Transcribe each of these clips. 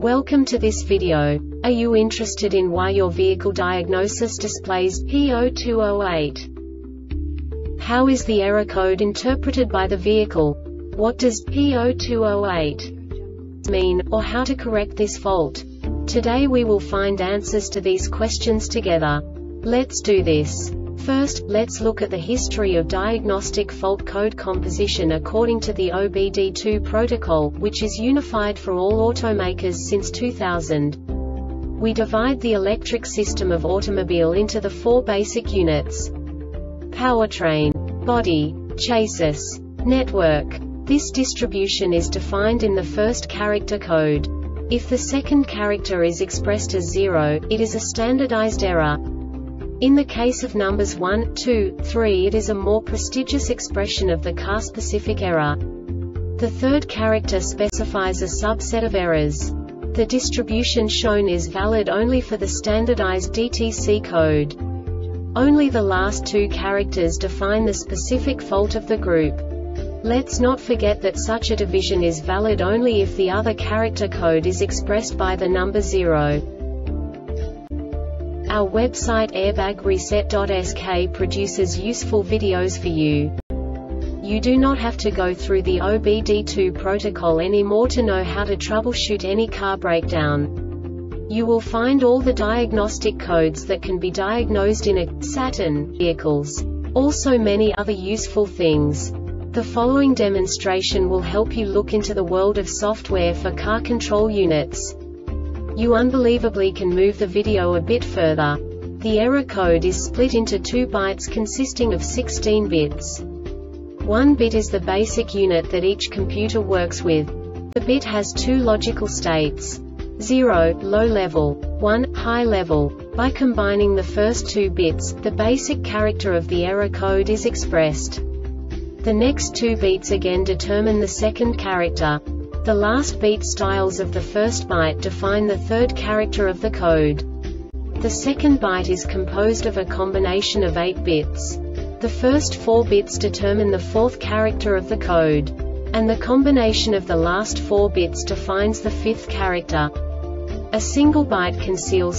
Welcome to this video. Are you interested in why your vehicle diagnosis displays P0208? How is the error code interpreted by the vehicle? What does P0208 mean, or how to correct this fault? Today we will find answers to these questions together. Let's do this. First, let's look at the history of diagnostic fault code composition according to the OBD2 protocol, which is unified for all automakers since 2000. We divide the electric system of automobile into the four basic units: powertrain, body, chassis, network. This distribution is defined in the first character code. If the second character is expressed as 0, it is a standardized error. In the case of numbers 1, 2, 3, it is a more prestigious expression of the car-specific error. The third character specifies a subset of errors. The distribution shown is valid only for the standardized DTC code. Only the last two characters define the specific fault of the group. Let's not forget that such a division is valid only if the other character code is expressed by the number 0. Our website airbagreset.sk produces useful videos for you. You do not have to go through the OBD2 protocol anymore to know how to troubleshoot any car breakdown. You will find all the diagnostic codes that can be diagnosed in a Saturn vehicles. Also many other useful things. The following demonstration will help you look into the world of software for car control units. You unbelievably can move the video a bit further. The error code is split into 2 bytes consisting of 16 bits. 1 bit is the basic unit that each computer works with. The bit has 2 logical states: 0, low level, 1, high level. By combining the first 2 bits, the basic character of the error code is expressed. The next 2 beats again determine the second character. The last beat styles of the first byte define the third character of the code. The second byte is composed of a combination of 8 bits. The first 4 bits determine the fourth character of the code. And the combination of the last 4 bits defines the fifth character. A single byte conceals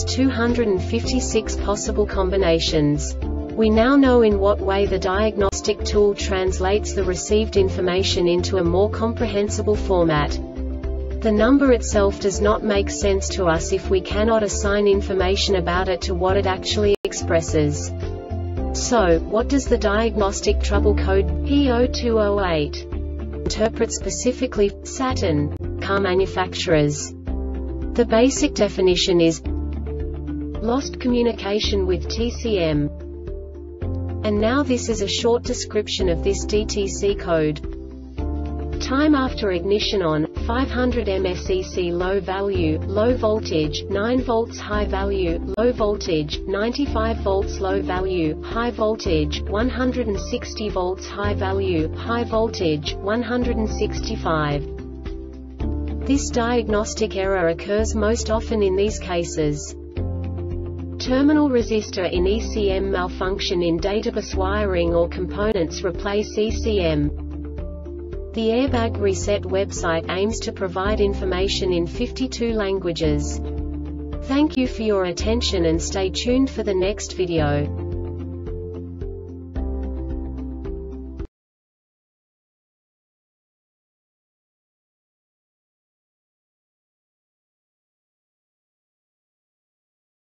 256 possible combinations. We now know in what way the diagnostic tool translates the received information into a more comprehensible format. The number itself does not make sense to us if we cannot assign information about it to what it actually expresses. So, what does the diagnostic trouble code P0208 interpret specifically for Saturn car manufacturers? The basic definition is lost communication with TCM. And now this is a short description of this DTC code. Time after ignition on, 500 mSEC low value, low voltage, 9 volts high value, low voltage, 95 volts low value, high voltage, 160 volts high value, high voltage, 165. This diagnostic error occurs most often in these cases: terminal resistor in ECM malfunction in databus wiring or components replace ECM. The Airbag Reset website aims to provide information in 52 languages. Thank you for your attention and stay tuned for the next video.